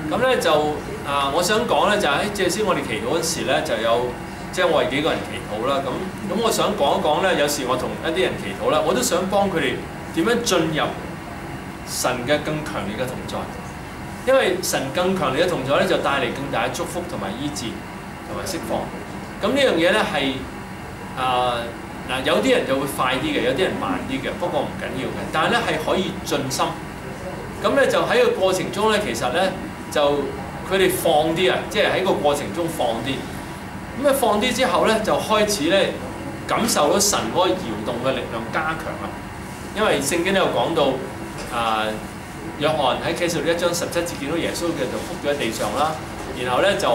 咁咧就我想講咧就喺借先我哋祈禱嗰時咧就有即係我哋幾個人祈禱啦。咁我想講一講咧，有時我同一啲人祈禱啦，我都想幫佢哋點樣進入神嘅更強烈嘅同在，因為神更強烈嘅同在咧就帶嚟更大嘅祝福同埋醫治同埋釋放。咁呢樣嘢咧係有啲人就會快啲嘅，有啲人慢啲嘅，不過唔緊要嘅。但係咧係可以盡心。咁咧就喺個過程中咧，其實咧就佢哋放啲啊，即係喺個過程中放啲。咁放啲之後咧，就開始咧感受到神嗰個搖動嘅力量加強啊。因為聖經都有講到約翰喺啟示錄1章17節見到耶穌嘅就伏咗喺地上啦，然後咧就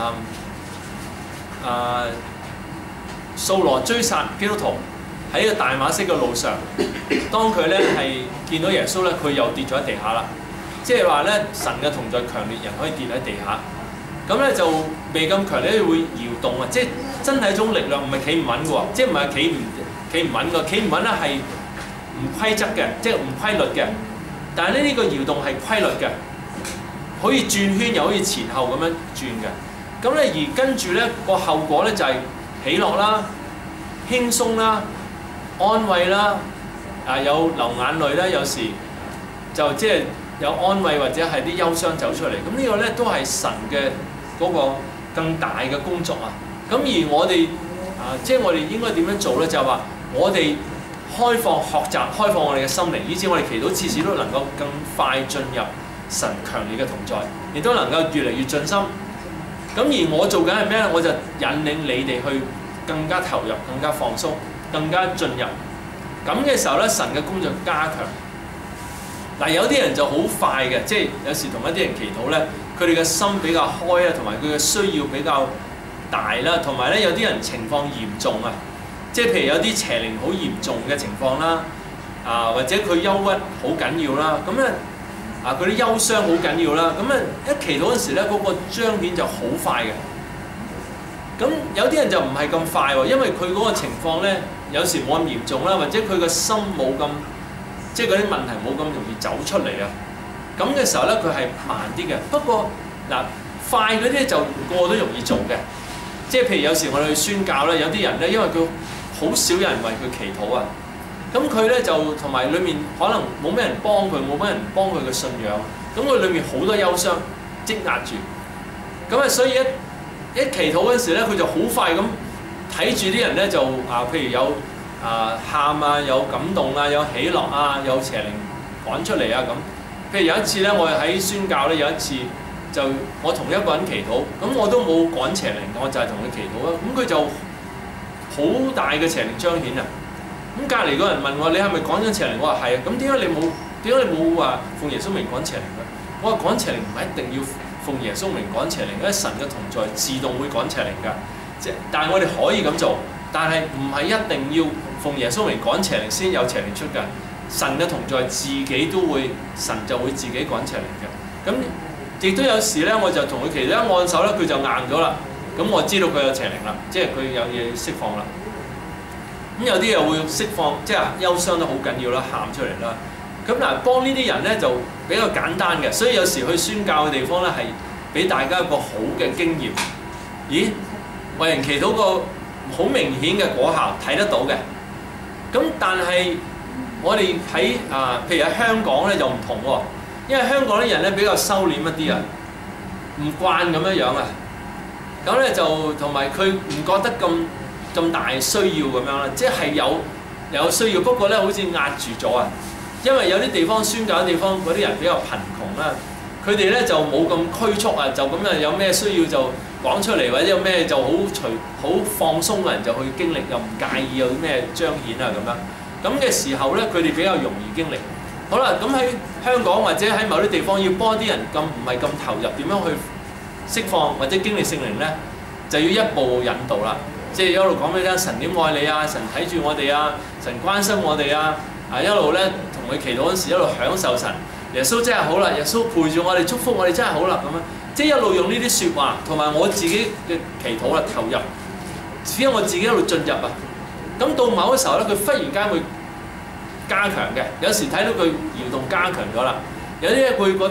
掃羅追殺基督徒喺個大馬色嘅路上，當佢咧係見到耶穌咧，佢又跌咗喺地下啦。即係話咧，神嘅同在強烈，人可以跌喺地下。咁咧就未咁強烈會搖動啊！即係真係一種力量，唔係企唔穩嘅喎，即係唔係企唔穩嘅，企唔穩咧係唔規則嘅，即係唔規律嘅。但係咧呢個搖動係規律嘅，可以轉圈又可以前後咁樣轉嘅。咁咧而跟住咧個後果咧就係喜樂啦、輕鬆啦、安慰啦，有流眼淚啦，有時就即係有安慰或者係啲憂傷走出嚟。咁呢個咧都係神嘅嗰個更大嘅工作啊！咁而我哋即係我哋應該點樣做咧？就係話我哋開放學習，開放我哋嘅心靈，以至我哋祈禱次次都能夠更快進入神強烈嘅同在，亦都能夠越嚟越盡心。咁而我做緊係咩咧？我就引領你哋去更加投入、更加放鬆、更加進入。咁嘅時候咧，神嘅工作加強。嗱，有啲人就好快嘅，即係有時同一啲人祈禱咧，佢哋嘅心比較開啊，同埋佢嘅需要比較大啦，同埋咧有啲人情況嚴重啊，即係譬如有啲邪靈好嚴重嘅情況啦，或者佢憂鬱好緊要啦，咁咧佢啲憂傷好緊要啦，咁咧一祈禱嗰時咧，嗰個彰顯就好快嘅。咁有啲人就唔係咁快喎，因為佢嗰個情況咧有時冇咁嚴重啦，或者佢個心冇咁。即係嗰啲問題冇咁容易走出嚟啊！咁嘅時候咧，佢係慢啲嘅。不過快嗰啲就個個都容易做嘅。即係譬如有時我哋去宣教咧，有啲人咧，因為佢好少有人為佢祈禱啊。咁佢咧就同埋裡面可能冇咩人幫佢，冇咩人幫佢嘅信仰。咁佢裡面好多憂傷積壓住。咁所以一祈禱嗰時咧，佢就好快咁睇住啲人咧就譬如有。喊有感動有喜樂有邪靈趕出嚟咁。譬如有一次咧，我喺宣教咧，有一次就我同一個人祈禱，咁我都冇趕邪靈，我就係同佢祈禱啦。咁佢就好大嘅邪靈彰顯啊！咁隔離嗰人問我：你係咪趕緊邪靈？我話係啊。咁點解你冇話奉耶穌名趕邪靈咧？我話趕邪靈唔係一定要奉耶穌名趕邪靈，因為神嘅同在自動會趕邪靈㗎。但係我哋可以咁做。但係唔係一定要奉耶穌名趕邪靈先有邪靈出㗎，神嘅同在自己都會，神就會自己趕邪靈嘅。咁亦都有時咧，我就同佢祈禱一按手咧，佢就硬咗啦。咁我知道佢有邪靈啦，即係佢有嘢要釋放啦。咁有啲又會釋放，即係憂傷得好緊要啦，喊出嚟啦。咁幫呢啲人咧就比較簡單嘅，所以有時去宣教嘅地方咧係俾大家一個好嘅經驗。咦，為人祈禱個好明顯嘅果效睇得到嘅，咁但係我哋喺譬如喺香港咧就唔同喎，因為香港啲人咧比較收斂一啲啊，唔慣咁樣啊，咁咧就同埋佢唔覺得咁大需要咁樣啦，即係有需要，不過咧好似壓住咗啊，因為有啲地方宣教嘅地方嗰啲人比較貧窮啦，佢哋咧就冇咁拘束啊，就咁啊有咩需要就講出嚟，或者有咩就好放鬆嘅人就去經歷，又唔介意有啲咩彰顯啊咁樣。咁嘅時候咧，佢哋比較容易經歷。好啦，咁喺香港或者喺某啲地方要幫啲人唔係咁投入，點樣去釋放或者經歷聖靈咧，就要一步引導啦。即係一路講俾你聽，神點愛你啊，神睇住我哋啊，神關心我哋啊，一路咧同佢祈禱嗰時一路享受神。耶穌真係好啦，耶穌陪住我哋祝福我哋真係好啦咁樣。即係一路用呢啲説話，同埋我自己嘅祈禱啦，投入，只因我自己一路進入啊。咁到某個時候咧，佢忽然間會加強嘅。有時睇到佢搖動加強咗啦，有啲咧佢覺得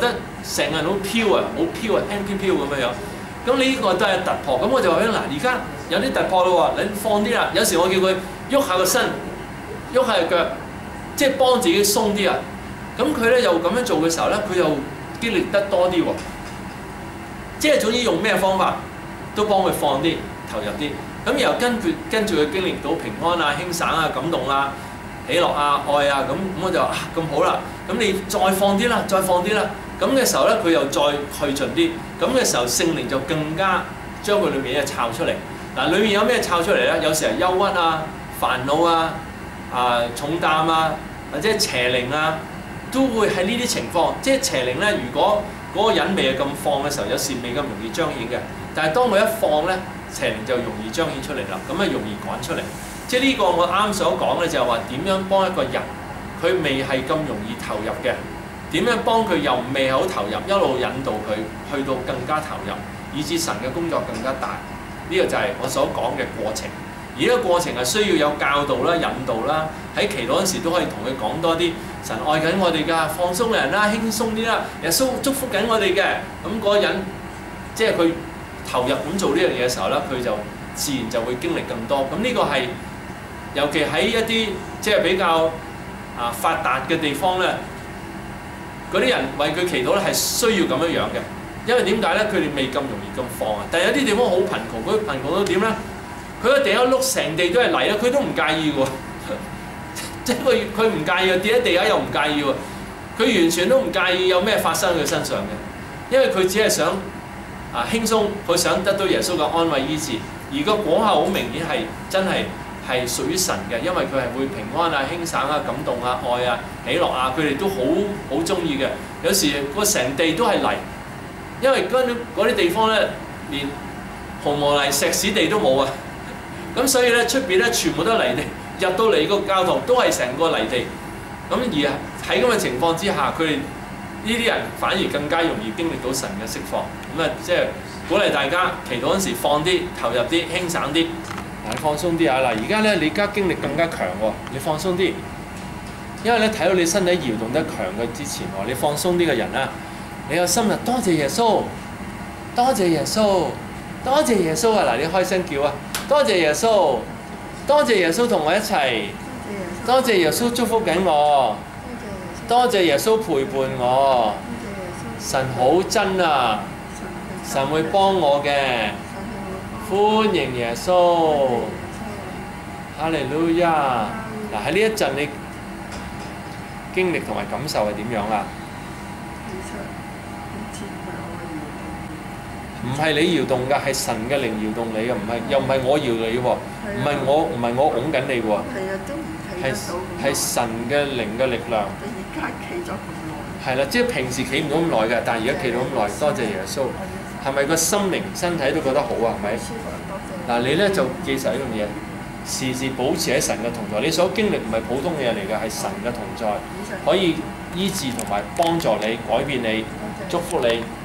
成個人好飄啊，好飄啊，輕飄飄咁樣樣。咁呢個都係突破。咁我就話俾佢嗱，而家有啲突破咯喎，你放啲啦。有時我叫佢喐下個身，喐下個腳，即係幫自己鬆啲啊。咁佢咧又咁樣做嘅時候咧，佢又經歷得多啲喎。即係總之用咩方法都幫佢放啲、投入啲。咁然後跟住佢經歷到平安啊、輕省啊、感動啊、喜樂啊、愛啊，咁我就話啊咁好啦。咁你再放啲啦，再放啲啦。咁嘅時候咧，佢又再去盡啲。咁嘅時候，聖靈就更加將佢裏面嘢摷出嚟。嗱，裏面有咩摷出嚟咧？有時係憂鬱啊、煩惱啊、重擔啊，或者邪靈啊，都會喺呢啲情況。即係邪靈咧，如果嗰個人未係咁放嘅時候，有時未咁容易彰顯嘅。但係當佢一放咧，邪靈就容易彰顯出嚟啦。咁啊，容易趕出嚟。即係呢個我啱所講嘅就係話點樣幫一個人，佢未係咁容易投入嘅。點樣幫佢又未好投入，一路引導佢去到更加投入，以致神嘅工作更加大。呢個就係我所講嘅過程。而呢個過程係需要有教導啦、引導啦。喺祈禱嗰陣時都可以同佢講多啲，神愛緊我哋㗎，放鬆嘅人啦，輕鬆啲啦，耶穌祝福緊我哋嘅。咁嗰個人即係佢投入咁做呢樣嘢嘅時候咧，佢就自然就會經歷更多。咁呢個係尤其喺一啲即係比較發達嘅地方咧。嗰啲人為佢祈禱咧係需要咁樣樣嘅，因為點解咧？佢哋未咁容易咁放啊！但係有啲地方好貧窮，佢貧窮到點咧？佢個地一碌成地都係泥啦，佢都唔介意喎。即係佢唔介意，跌喺地下又唔介意喎。佢完全都唔介意有咩發生喺佢身上嘅，因為佢只係想輕鬆，佢想得到耶穌嘅安慰醫治。而個果效好明顯係真係屬於神嘅，因為佢係會平安啊、輕省啊、感動啊、愛啊、喜樂啊，佢哋都好中意嘅。有時個成地都係泥，因為嗰啲地方咧，連紅毛泥、石屎地都冇啊。咁所以咧，出邊咧全部都係泥地，入到嚟個教堂都係成個泥地。咁而喺咁嘅情況之下，佢哋呢啲人反而更加容易經歷到神嘅釋放。咁啊，即係鼓勵大家祈禱嗰陣時放啲、投入啲、輕省啲。你放鬆啲啊！嗱，而家咧你而家經歷更加強喎，你放鬆啲，因為咧睇到你身體搖動得強嘅之前喎，你放鬆啲嘅人啊，你有心啊，多謝耶穌，多謝耶穌，多謝耶穌啊！嗱，你開聲叫啊，多謝耶穌，多謝耶穌同我一齊，多謝耶穌祝福緊我，多謝耶穌陪伴我，神好真啊，神會幫我嘅。歡迎耶穌，哈利路亞！嗱，喺呢一陣你經歷同埋感受係點樣啊？唔係你搖動㗎，係神嘅靈搖動你嘅，又唔係我搖你喎，唔係我擁緊你喎。係啊，都唔企得到。係神嘅靈嘅力量。你而家企咗咁耐。係啦，即係平時企唔到咁耐㗎，但係而家企到咁耐，多謝耶穌。係咪個心靈身體都覺得好啊？係咪？嗱，你咧就記實一樣嘢，時時保持喺神嘅同在。你所經歷唔係普通嘅嘢嚟嘅，係神嘅同在，可以醫治同埋幫助你、改變你、祝福你。